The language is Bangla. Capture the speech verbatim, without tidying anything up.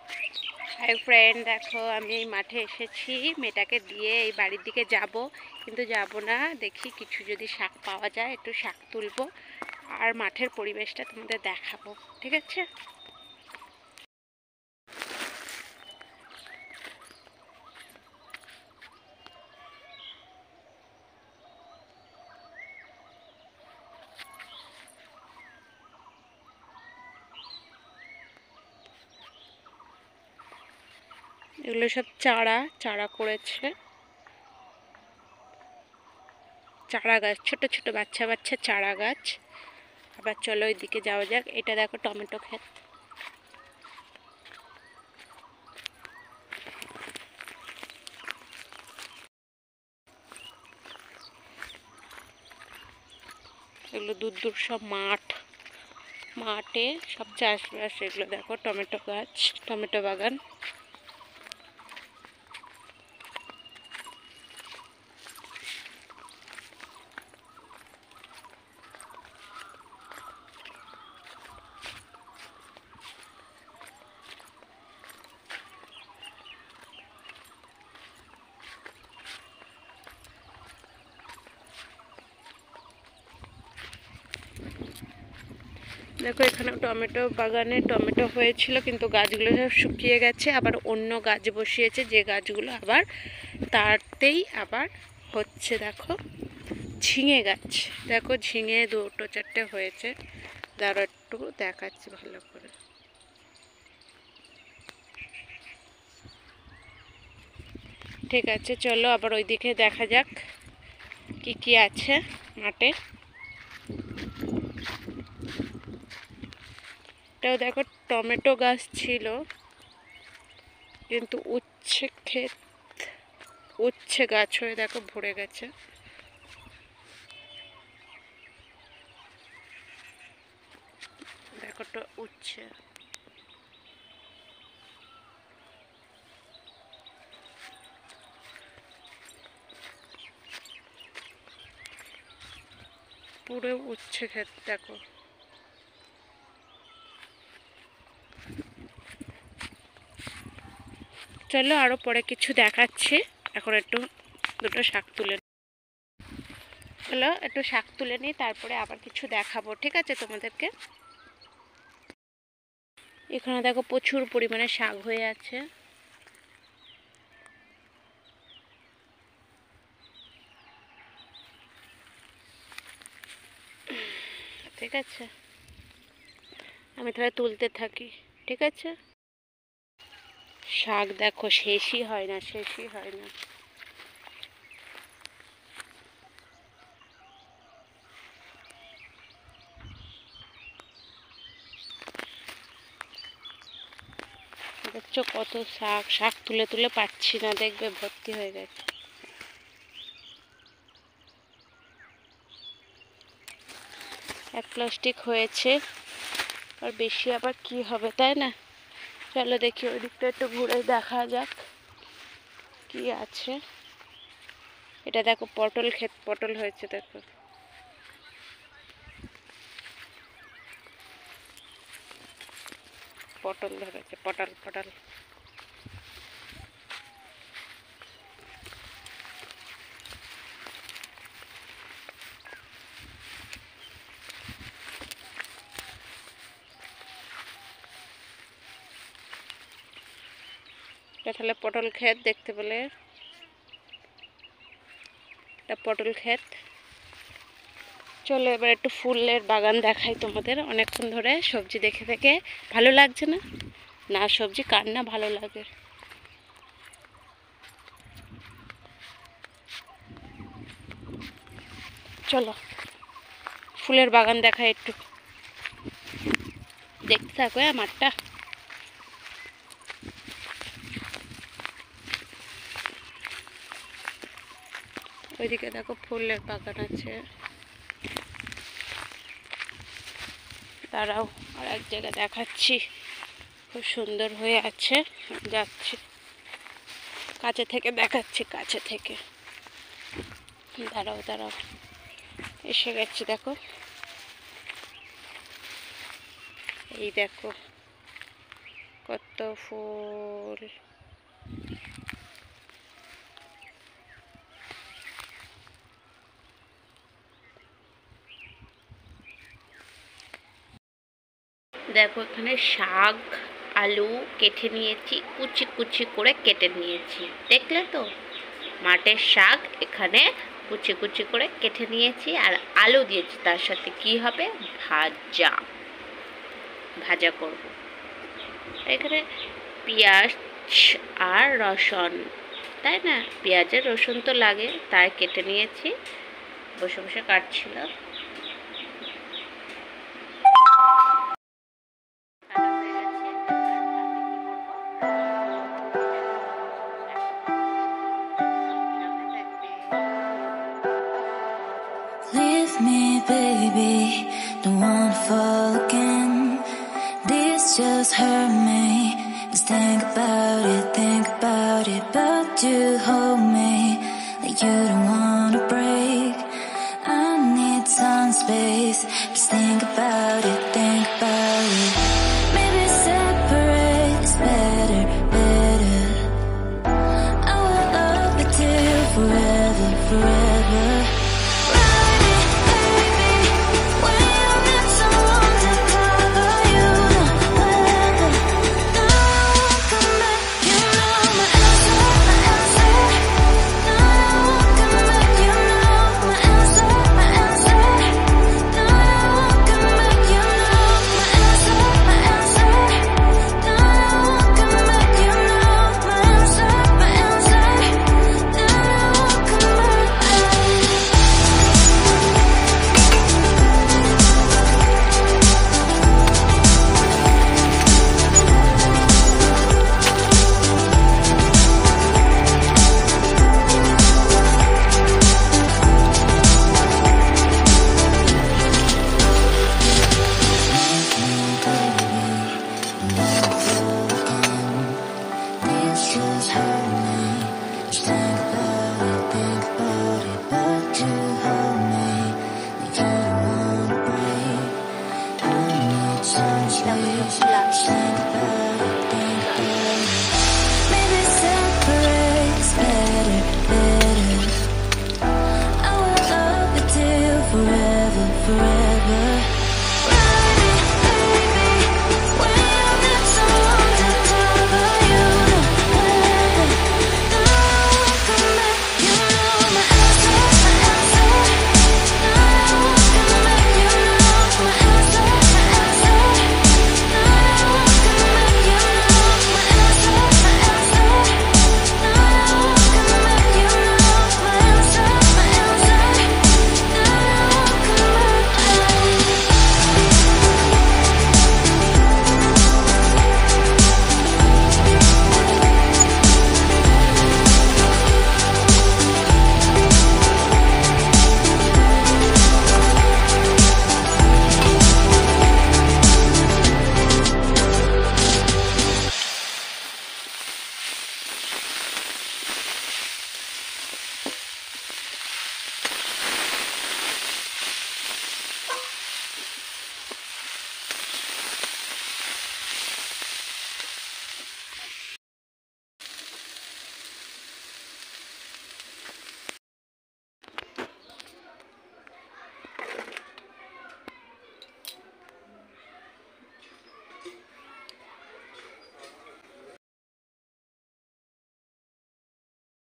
হাই ফ্রেন্ড, দেখো আমি এই মাঠে এসেছি মেয়েটাকে দিয়ে এই বাড়ির দিকে যাব, কিন্তু যাব না। দেখি কিছু যদি শাক পাওয়া যায় একটু শাক তুলবো আর মাঠের পরিবেশটা তোমাদের দেখাবো, ঠিক আছে? এগুলো সব চারা চারা করেছে, চারা গাছ, ছোট ছোট বাচ্চা বাচ্চা চারা গাছ। আবার চলো ওইদিকে যাওয়া যাক। এটা দেখো টমেটো ক্ষেত। এগুলো দূর দূর সব মাঠ, মাঠে সব চাষবাস। এগুলো দেখো টমেটো গাছ, টমেটো বাগান। দেখো এখানে টমেটো বাগানে টমেটো হয়েছিল, কিন্তু গাছগুলো সব শুকিয়ে গেছে। আবার অন্য গাছ বসিয়েছে, যে গাছগুলো আবার তারতেই আবার হচ্ছে। দেখো ঝিঙে গাছ, দেখো ঝিঙে দুটো চারটে হয়েছে। দাঁড়াও একটু দেখাচ্ছি ভালো করে। ঠিক আছে, চলো আবার ওইদিকে দেখা যাক কি কি আছে মাঠে। এটাও দেখো টমেটো গাছ ছিল, কিন্তু উচ্ছে ক্ষেত, উচ্ছে গাছ হয়ে দেখো ভরে গেছে। দেখো তো উচ্ছে। পুরো উচ্ছে ক্ষেত দেখো। চলো আরো পরে কিছু দেখাচ্ছি, এখন একটু দুটো শাক তুলে চলো একটু শাক তুলে নিই, তারপরে আবার কিছু দেখাবো, ঠিক আছে তোমাদেরকে? এখানে দেখো প্রচুর পরিমাণে শাক হয়ে আছে। ঠিক আছে, আমি তাহলে তুলতে থাকি, ঠিক আছে? শাক দেখো শেষই হয় না, শেষই হয় না। দেখছো কত শাক, শাক তুলে তুলে পাচ্ছি না, দেখবে ভর্তি হয়ে গেছে। এক প্লাস্টিক হয়েছে, আর বেশি আবার কি হবে, তাই না? চলো দেখি ওই দিকটা একটু ঘুরে দেখা যাক কি আছে। এটা দেখো পটল ক্ষেত, পটল হয়েছে দেখো। পটল ধরেছে, পটল পটল। এটা তাহলে পটল ক্ষেত, দেখতে পেলে এটা পটল ক্ষেত। চলো এবার একটু ফুলের বাগান দেখাই তোমাদের। অনেকক্ষণ ধরে সবজি দেখে দেখে ভালো লাগছে না? না সবজি কার না ভালো লাগে। চলো ফুলের বাগান দেখাই একটু, দেখতে থাকো মাঠটা। ওইদিকে দেখো ফুলের বাগান আছে। তারাও আর এক জায়গায় দেখাচ্ছি, খুব সুন্দর হয়ে আছে। যাচ্ছি কাছে থেকে দেখাচ্ছি, কাছে থেকে। দাঁড়াও দাঁড়াও, এসে গেছি দেখো। এই দেখো কত ফুল। দেখো এখানে শাক আলু কেটে নিয়েছি, কুচি কুচি করে কেটে নিয়েছি, দেখলে তো? মাঠের শাক এখানে কুচি কুচি করে কেটে নিয়েছি, আর আলু দিয়েছি, তার সাথে কি হবে, ভাজা ভাজা করব। এখানে পেঁয়াজ আর রসুন, তাই না? পেঁয়াজের রসুন তো লাগে, তাই কেটে নিয়েছি, বসে বসে কাটছিল। Leave me, baby, don't wanna fall again. This just hurt me. Just think about it, think about it. But you hold me like you don't wanna break. I need some space. Just think about it, think about it. Maybe separate is better, better. I will love you till forever, forever.